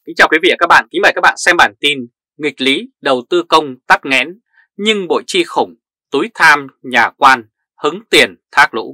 Kính chào quý vị và các bạn, kính mời các bạn xem bản tin nghịch lý đầu tư công tắc nghẽn nhưng bội chi khủng, túi tham nhà quan hứng tiền thác lũ.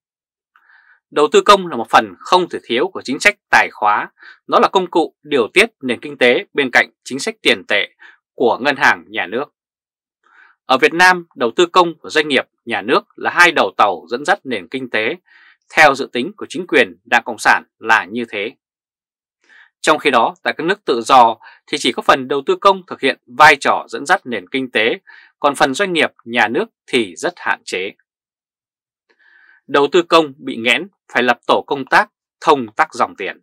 Đầu tư công là một phần không thể thiếu của chính sách tài khóa, nó là công cụ điều tiết nền kinh tế bên cạnh chính sách tiền tệ của ngân hàng nhà nước. Ở Việt Nam, đầu tư công của doanh nghiệp nhà nước là hai đầu tàu dẫn dắt nền kinh tế, theo dự tính của chính quyền Đảng Cộng sản là như thế. Trong khi đó, tại các nước tự do thì chỉ có phần đầu tư công thực hiện vai trò dẫn dắt nền kinh tế, còn phần doanh nghiệp nhà nước thì rất hạn chế. Đầu tư công bị nghẽn phải lập tổ công tác thông tắc dòng tiền.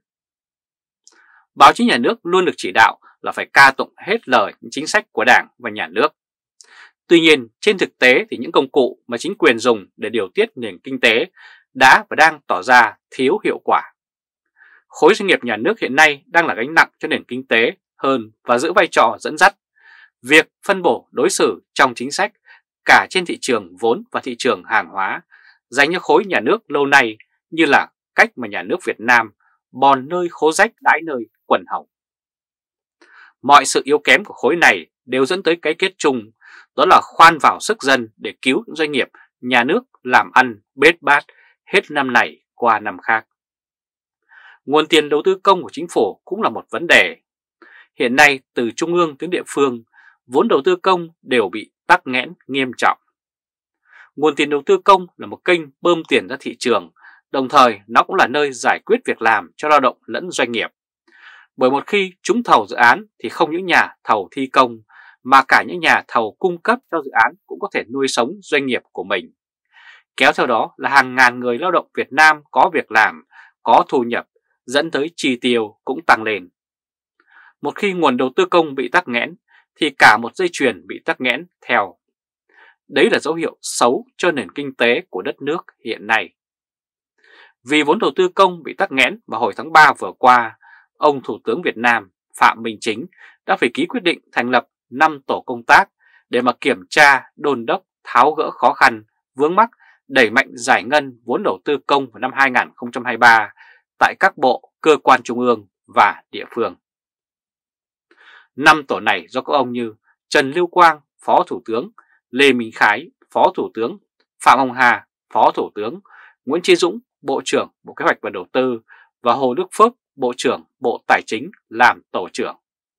Báo chí nhà nước luôn được chỉ đạo là phải ca tụng hết lời những chính sách của Đảng và nhà nước. Tuy nhiên, trên thực tế thì những công cụ mà chính quyền dùng để điều tiết nền kinh tế đã và đang tỏ ra thiếu hiệu quả. Khối doanh nghiệp nhà nước hiện nay đang là gánh nặng cho nền kinh tế hơn và giữ vai trò dẫn dắt. Việc phân bổ đối xử trong chính sách cả trên thị trường vốn và thị trường hàng hóa dành cho khối nhà nước lâu nay như là cách mà nhà nước Việt Nam bòn nơi khố rách đãi nơi quần hồng. Mọi sự yếu kém của khối này đều dẫn tới cái kết chung, đó là khoan vào sức dân để cứu doanh nghiệp nhà nước làm ăn bết bát hết năm này qua năm khác. Nguồn tiền đầu tư công của chính phủ cũng là một vấn đề. Hiện nay từ trung ương đến địa phương, vốn đầu tư công đều bị tắc nghẽn nghiêm trọng. Nguồn tiền đầu tư công là một kênh bơm tiền ra thị trường, đồng thời nó cũng là nơi giải quyết việc làm cho lao động lẫn doanh nghiệp. Bởi một khi trúng thầu dự án thì không những nhà thầu thi công mà cả những nhà thầu cung cấp cho dự án cũng có thể nuôi sống doanh nghiệp của mình. Kéo theo đó là hàng ngàn người lao động Việt Nam có việc làm, có thu nhập, dẫn tới chi tiêu cũng tăng lên. Một khi nguồn đầu tư công bị tắc nghẽn thì cả một dây chuyền bị tắc nghẽn theo. Đấy là dấu hiệu xấu cho nền kinh tế của đất nước hiện nay. Vì vốn đầu tư công bị tắc nghẽn vào hồi tháng 3 vừa qua, ông Thủ tướng Việt Nam Phạm Minh Chính đã phải ký quyết định thành lập 5 tổ công tác để mà kiểm tra, đôn đốc, tháo gỡ khó khăn, vướng mắc, đẩy mạnh giải ngân vốn đầu tư công vào năm 2023 tại các bộ, cơ quan trung ương và địa phương. 5 tổ này do các ông như Trần Lưu Quang, Phó Thủ tướng, Lê Minh Khái, Phó Thủ tướng, Phạm Hồng Hà, Phó Thủ tướng, Nguyễn Chí Dũng, Bộ trưởng Bộ Kế hoạch và Đầu tư và Hồ Đức Phước, Bộ trưởng Bộ Tài chính làm tổ trưởng.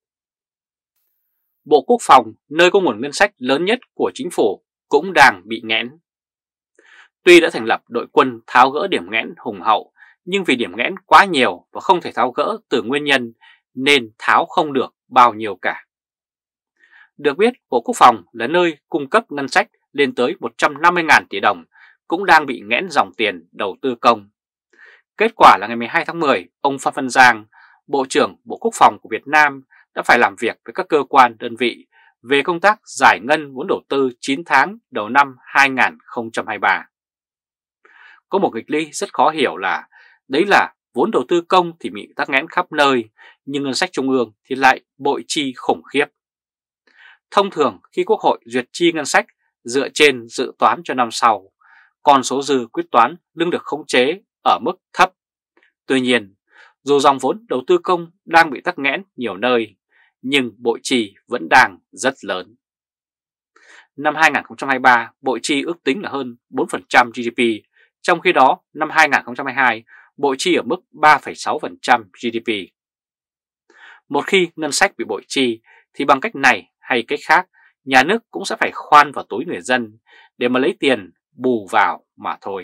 Bộ Quốc phòng, nơi có nguồn ngân sách lớn nhất của chính phủ, cũng đang bị nghẽn. Tuy đã thành lập đội quân tháo gỡ điểm nghẽn hùng hậu, nhưng vì điểm nghẽn quá nhiều và không thể tháo gỡ từ nguyên nhân nên tháo không được bao nhiêu cả. Được biết, Bộ Quốc phòng là nơi cung cấp ngân sách lên tới 150.000 tỷ đồng, cũng đang bị nghẽn dòng tiền đầu tư công. Kết quả là ngày 12 tháng 10, ông Phan Văn Giang, Bộ trưởng Bộ Quốc phòng của Việt Nam đã phải làm việc với các cơ quan đơn vị về công tác giải ngân vốn đầu tư 9 tháng đầu năm 2023. Có một nghịch lý rất khó hiểu là đấy là vốn đầu tư công thì bị tắc nghẽn khắp nơi, nhưng ngân sách trung ương thì lại bội chi khủng khiếp. Thông thường khi Quốc hội duyệt chi ngân sách dựa trên dự toán cho năm sau, con số dư quyết toán luôn được khống chế ở mức thấp. Tuy nhiên, dù dòng vốn đầu tư công đang bị tắc nghẽn nhiều nơi, nhưng bội chi vẫn đang rất lớn. Năm 2023, bội chi ước tính là hơn 4% GDP, trong khi đó năm 2022, bội chi ở mức 3,6% GDP. Một khi ngân sách bị bội chi thì bằng cách này hay cách khác, nhà nước cũng sẽ phải khoan vào túi người dân để mà lấy tiền bù vào mà thôi.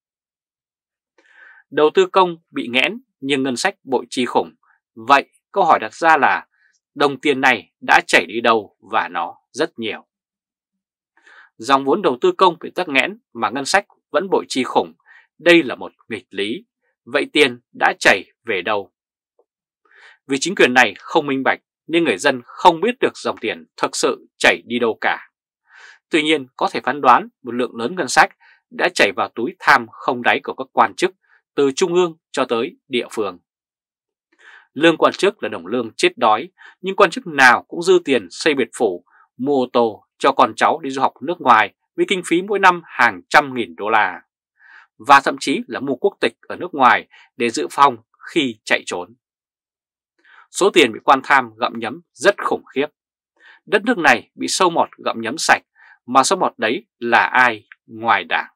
Đầu tư công bị nghẽn nhưng ngân sách bội chi khủng. Vậy câu hỏi đặt ra là đồng tiền này đã chảy đi đâu và nó rất nhiều. Dòng vốn đầu tư công bị tắc nghẽn mà ngân sách vẫn bội chi khủng. Đây là một nghịch lý. Vậy tiền đã chảy về đâu? Vì chính quyền này không minh bạch nên người dân không biết được dòng tiền thực sự chảy đi đâu cả. Tuy nhiên có thể phán đoán một lượng lớn ngân sách đã chảy vào túi tham không đáy của các quan chức từ trung ương cho tới địa phương. Lương quan chức là đồng lương chết đói, nhưng quan chức nào cũng dư tiền xây biệt phủ, mua ô tô cho con cháu đi du học nước ngoài với kinh phí mỗi năm hàng trăm nghìn đô la. Và thậm chí là mua quốc tịch ở nước ngoài để dự phòng khi chạy trốn. số tiền bị quan tham gặm nhấm rất khủng khiếp. Đất nước này bị sâu mọt gặm nhấm sạch, mà sâu mọt đấy là ai ngoài Đảng?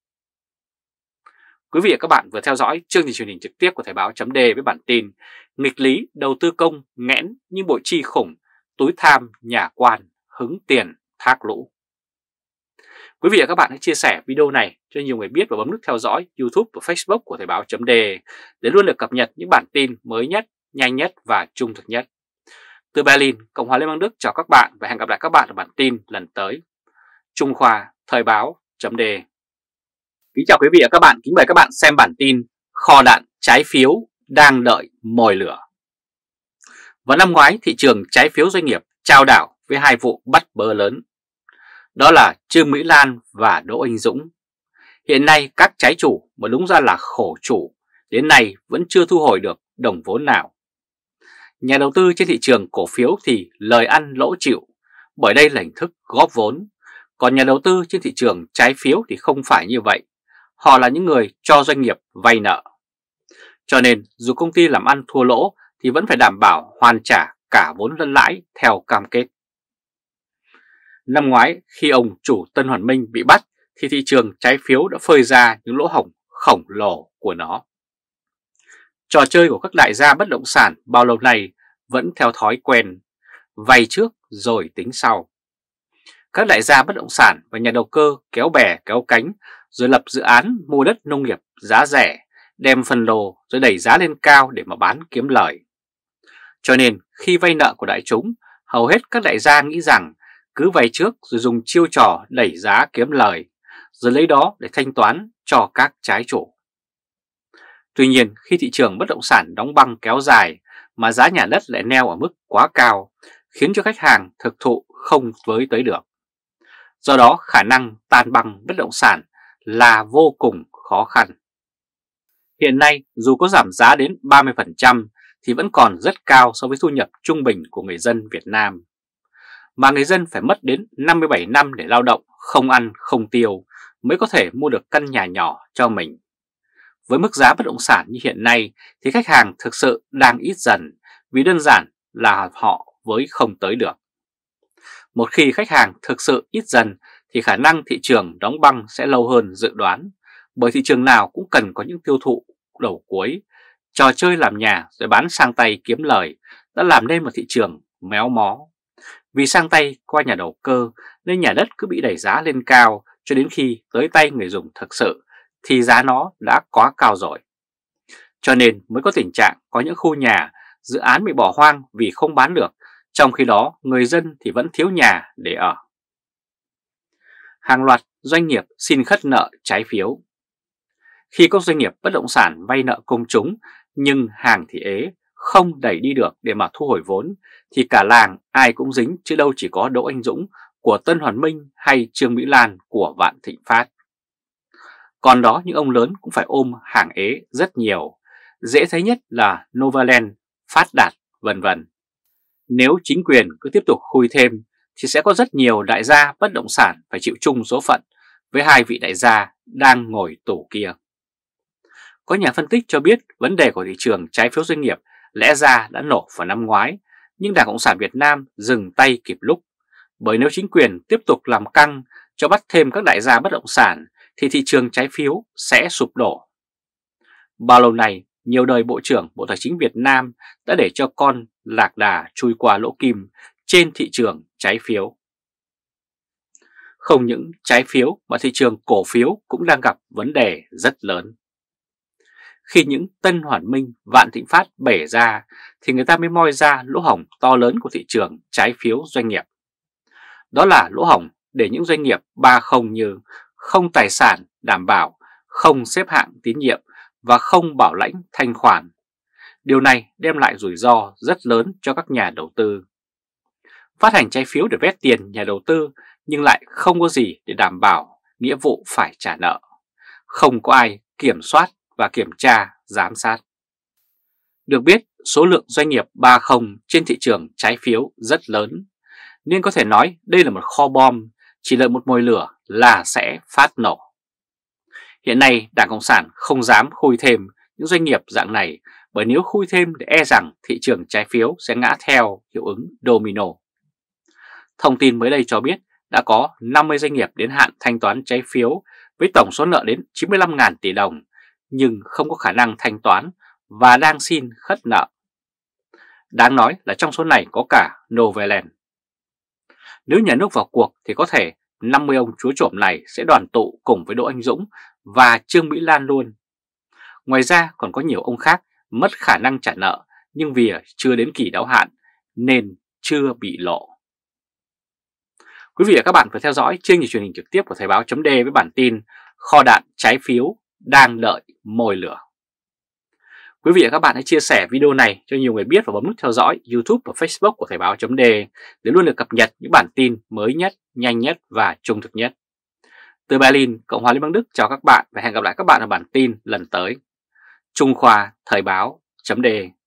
Quý vị và các bạn vừa theo dõi chương trình truyền hình trực tiếp của Thời báo chấm với bản tin nghịch lý đầu tư công nghẽn nhưng bội chi khủng, túi tham nhà quan hứng tiền thác lũ. Quý vị và các bạn hãy chia sẻ video này cho nhiều người biết và bấm nút theo dõi YouTube và Facebook của Thời báo chấm để luôn được cập nhật những bản tin mới nhất, nhanh nhất và trung thực nhất. Từ Berlin, Cộng hòa Liên bang Đức chào các bạn và hẹn gặp lại các bạn ở bản tin lần tới. Trung Khoa, Thời báo chấm đề. Kính chào quý vị và các bạn, kính mời các bạn xem bản tin kho đạn trái phiếu đang đợi mồi lửa. Vào năm ngoái, thị trường trái phiếu doanh nghiệp chao đảo với hai vụ bắt bớ lớn. Đó là Trương Mỹ Lan và Đỗ Anh Dũng. Hiện nay các trái chủ mà đúng ra là khổ chủ đến nay vẫn chưa thu hồi được đồng vốn nào. Nhà đầu tư trên thị trường cổ phiếu thì lời ăn lỗ chịu, bởi đây là hình thức góp vốn. Còn nhà đầu tư trên thị trường trái phiếu thì không phải như vậy. Họ là những người cho doanh nghiệp vay nợ. Cho nên dù công ty làm ăn thua lỗ thì vẫn phải đảm bảo hoàn trả cả vốn lẫn lãi theo cam kết. Năm ngoái khi ông chủ Tân Hoàn Minh bị bắt thì thị trường trái phiếu đã phơi ra những lỗ hổng khổng lồ của nó. Trò chơi của các đại gia bất động sản bao lâu nay vẫn theo thói quen vay trước rồi tính sau. Các đại gia bất động sản và nhà đầu cơ kéo bè kéo cánh rồi lập dự án mua đất nông nghiệp giá rẻ, đem phần lô rồi đẩy giá lên cao để mà bán kiếm lời. Cho nên khi vay nợ của đại chúng, hầu hết các đại gia nghĩ rằng cứ vay trước rồi dùng chiêu trò đẩy giá kiếm lời, rồi lấy đó để thanh toán cho các trái chủ. Tuy nhiên khi thị trường bất động sản đóng băng kéo dài mà giá nhà đất lại neo ở mức quá cao, khiến cho khách hàng thực thụ không với tới được. Do đó khả năng tan băng bất động sản là vô cùng khó khăn. Hiện nay dù có giảm giá đến 30% thì vẫn còn rất cao so với thu nhập trung bình của người dân Việt Nam. Mà người dân phải mất đến 57 năm để lao động, không ăn không tiêu mới có thể mua được căn nhà nhỏ cho mình. Với mức giá bất động sản như hiện nay thì khách hàng thực sự đang ít dần vì đơn giản là họ với không tới được. Một khi khách hàng thực sự ít dần thì khả năng thị trường đóng băng sẽ lâu hơn dự đoán, bởi thị trường nào cũng cần có những tiêu thụ đầu cuối. Trò chơi làm nhà rồi bán sang tay kiếm lời đã làm nên một thị trường méo mó. Vì sang tay qua nhà đầu cơ nên nhà đất cứ bị đẩy giá lên cao cho đến khi tới tay người dùng thực sự thì giá nó đã quá cao rồi. Cho nên mới có tình trạng có những khu nhà, dự án bị bỏ hoang vì không bán được, trong khi đó người dân thì vẫn thiếu nhà để ở. Hàng loạt doanh nghiệp xin khất nợ trái phiếu. Khi các doanh nghiệp bất động sản vay nợ công chúng nhưng hàng thì ế, không đẩy đi được để mà thu hồi vốn thì cả làng ai cũng dính, chứ đâu chỉ có Đỗ Anh Dũng của Tân Hoàn Minh hay Trương Mỹ Lan của Vạn Thịnh Phát. Còn đó những ông lớn cũng phải ôm hàng ế rất nhiều, dễ thấy nhất là Novaland, Phát Đạt vân vân. Nếu chính quyền cứ tiếp tục khui thêm thì sẽ có rất nhiều đại gia bất động sản phải chịu chung số phận với hai vị đại gia đang ngồi tù kia. Có nhà phân tích cho biết vấn đề của thị trường trái phiếu doanh nghiệp lẽ ra đã nổ vào năm ngoái, nhưng Đảng Cộng sản Việt Nam dừng tay kịp lúc. Bởi nếu chính quyền tiếp tục làm căng cho bắt thêm các đại gia bất động sản thì thị trường trái phiếu sẽ sụp đổ. Bao lâu nay, nhiều đời Bộ trưởng Bộ Tài chính Việt Nam đã để cho con lạc đà chui qua lỗ kim trên thị trường trái phiếu. Không những trái phiếu mà thị trường cổ phiếu cũng đang gặp vấn đề rất lớn. Khi những Tân Hoàn Minh, Vạn Thịnh Phát bể ra thì người ta mới moi ra lỗ hổng to lớn của thị trường trái phiếu doanh nghiệp. Đó là lỗ hổng để những doanh nghiệp 30 như không tài sản đảm bảo, không xếp hạng tín nhiệm và không bảo lãnh thanh khoản. Điều này đem lại rủi ro rất lớn cho các nhà đầu tư. Phát hành trái phiếu để vét tiền nhà đầu tư nhưng lại không có gì để đảm bảo nghĩa vụ phải trả nợ. Không có ai kiểm soát và kiểm tra, giám sát. Được biết, số lượng doanh nghiệp 30 trên thị trường trái phiếu rất lớn, nên có thể nói đây là một kho bom, chỉ đợi một mồi lửa là sẽ phát nổ. Hiện nay, Đảng Cộng sản không dám khui thêm những doanh nghiệp dạng này bởi nếu khui thêm thì e rằng thị trường trái phiếu sẽ ngã theo hiệu ứng domino. Thông tin mới đây cho biết đã có 50 doanh nghiệp đến hạn thanh toán trái phiếu với tổng số nợ đến 95.000 tỷ đồng nhưng không có khả năng thanh toán và đang xin khất nợ. Đáng nói là trong số này có cả Novaland. Nếu nhà nước vào cuộc thì có thể 50 ông chúa trộm này sẽ đoàn tụ cùng với Đỗ Anh Dũng và Trương Mỹ Lan luôn. Ngoài ra còn có nhiều ông khác mất khả năng trả nợ nhưng vì chưa đến kỳ đáo hạn nên chưa bị lộ. Quý vị và các bạn vừa theo dõi chương trình truyền hình trực tiếp của Thời báo .d với bản tin kho đạn trái phiếu đang đợi mồi lửa. Quý vị và các bạn hãy chia sẻ video này cho nhiều người biết và bấm nút theo dõi YouTube và Facebook của Thời báo .d để luôn được cập nhật những bản tin mới nhất, nhanh nhất và trung thực nhất. Từ Berlin, Cộng hòa Liên bang Đức chào các bạn và hẹn gặp lại các bạn ở bản tin lần tới. Trung Khoa Thời báo .d